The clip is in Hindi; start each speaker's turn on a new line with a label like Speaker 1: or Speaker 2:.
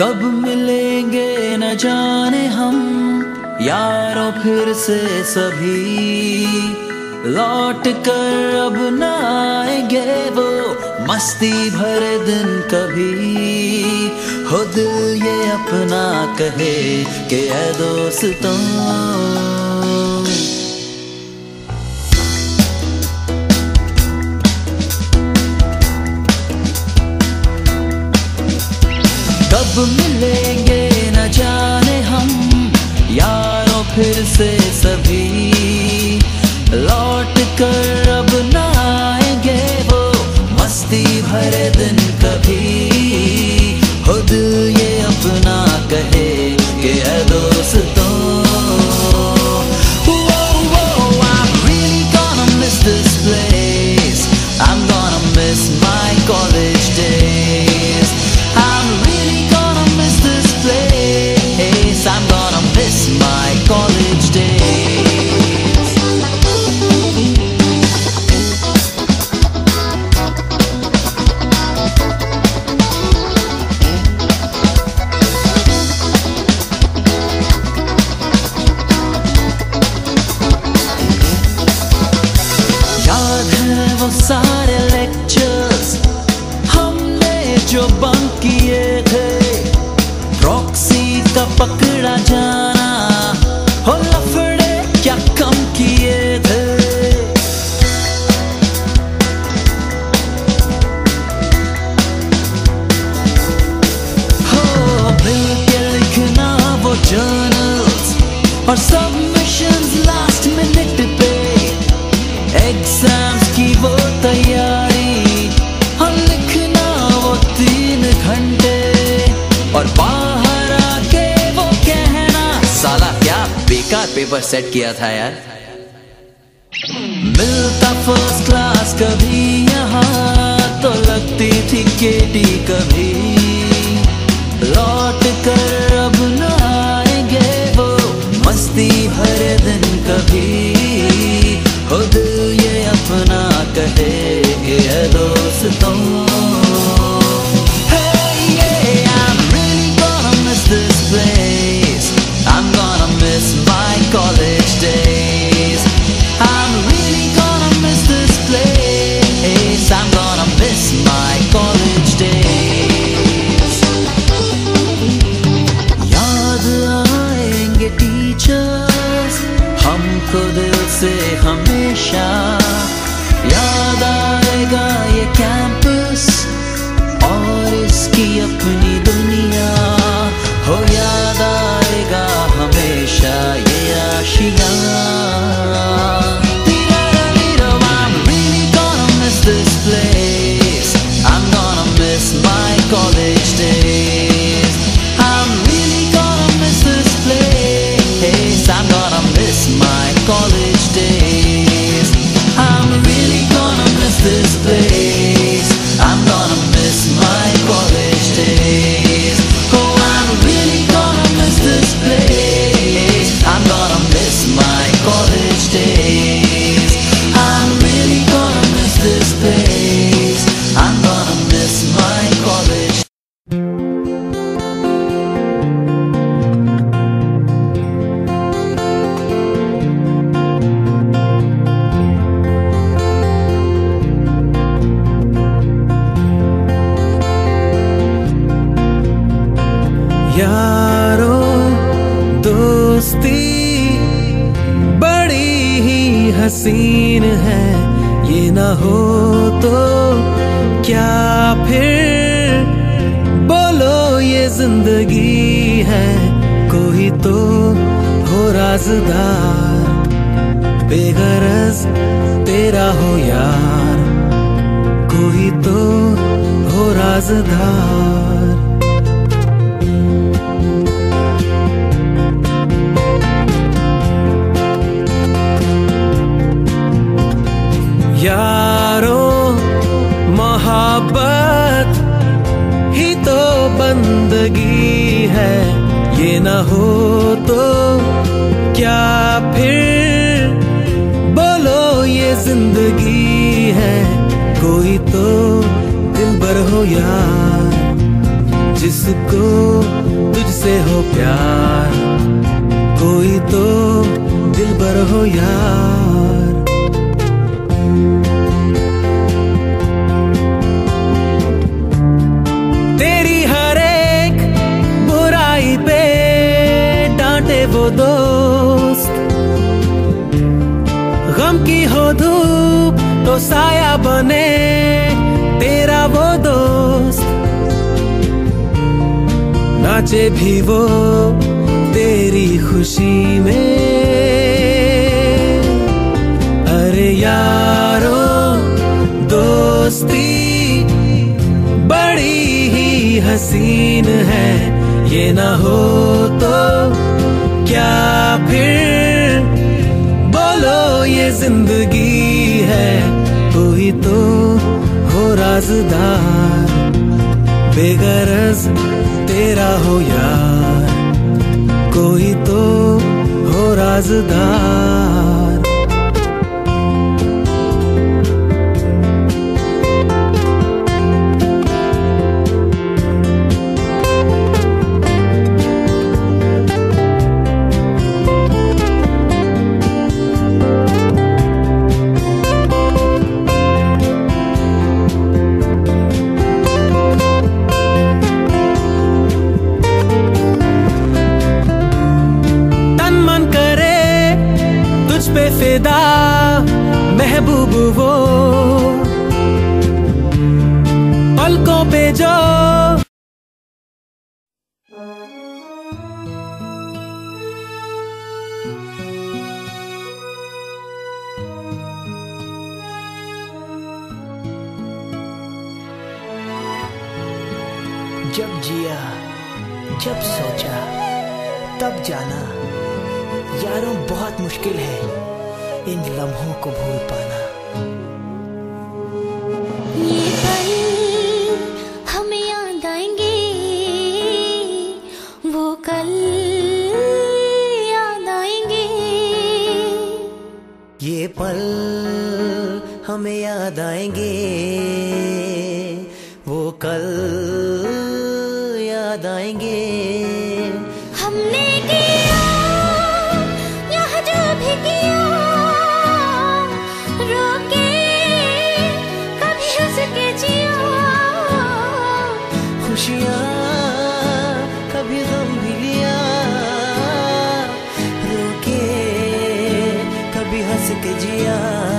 Speaker 1: कब मिलेंगे न जाने हम यारों फिर से सभी, लौट कर अब न आएंगे वो मस्ती भरे दिन कभी। हो दिल ये अपना कहे कि ऐ दोस्तों, कब मिलेंगे न जाने हम यारों फिर से सभी, लौट कर अब न आएंगे वो मस्ती भरे दिन कभी। हो दिल ये अपना कहे कि ऐ दोस्तों, I'm really gonna miss this place, I'm gonna miss my college days, I'm really gonna miss this place, I'm gonna miss my college days. याद है वो सारे लेक्चर्स हमने जो बंक किए थे, प्रॉक्सी का पकड़ा जाना, हो लफड़े क्या कम किए थे। हो मिल के लिखना वो जर्नल्स और सबमिशंस लास्ट मिनट पे, एग्जाम्स की वो तैयारी, हाँ लिखना वो 3 घंटे और बाहर आके वो कहना साला क्या बेकार पेपर सेट किया था यार। मिलता फर्स्ट क्लास कभी यहाँ तो लगती थी केटी कभी, लौट कर अब न आएंगे वो मस्ती भरे दिन कभी। हो दिल ये अपना कहे कि ऐ दोस्तों, this place, I'm gonna miss my college days, I'm really gonna miss this place, I'm gonna miss my college days. याद आएंगे टीचर्स हमको दिल से हमेशा, याद आएगा ये कैंपस और इसकी अपनी दुनिया, हो याद आएगा हमेशा ये आशियाँ। I'm really gonna miss this place, I'm gonna miss my college days, I'm really gonna miss this place, I'm gonna miss my college days, I'm really gonna miss this place, I'm gonna miss my college days. This place, I'm gonna miss my college days, I'm really gonna miss this place, I'm gonna miss my college.
Speaker 2: यारो दोस्ती बड़ी ही हसीन है, ये ना हो तो क्या फिर बोलो ये जिंदगी है। कोई तो हो राज़दार, बेगरज तेरा हो यार, कोई तो हो राज़दार। यारो मोहब्बत ही तो बंदगी है, ये न हो तो क्या फिर बोलो ये जिंदगी है। कोई तो दिलबर हो यार, जिसको तुझसे हो प्यार, कोई तो दिलबर हो यार। तेरी हर एक बुराई पे डांटे वो दोस्त, गम की हो धूप तो साया बने तेरा वो दोस्त। नाचे भी वो तेरी खुशी में, अरे यारो दोस्ती बड़ी ही हसीन है। ये ना हो तो क्या फिर बोलो ये जिंदगी है। कोई तो हो राज़दार, बेगरज तेरा हो यार, कोई तो हो राज़दार। पे फिदा महबूब वो पलकों पे जो
Speaker 3: जब जिया जब सोचा तब जाना, यारों बहुत मुश्किल है इन लम्हों को भूल पाना।
Speaker 4: ये पल हमें याद आएंगे, वो कल याद आएंगे।
Speaker 3: ये पल हमें याद आएंगे, वो कल याद आएंगे।
Speaker 4: हमने किया यह जो भी किया, रोके कभी हंस के जिया।
Speaker 3: खुशियाँ कभी गम भी लिया, रोके कभी हंस के जिया।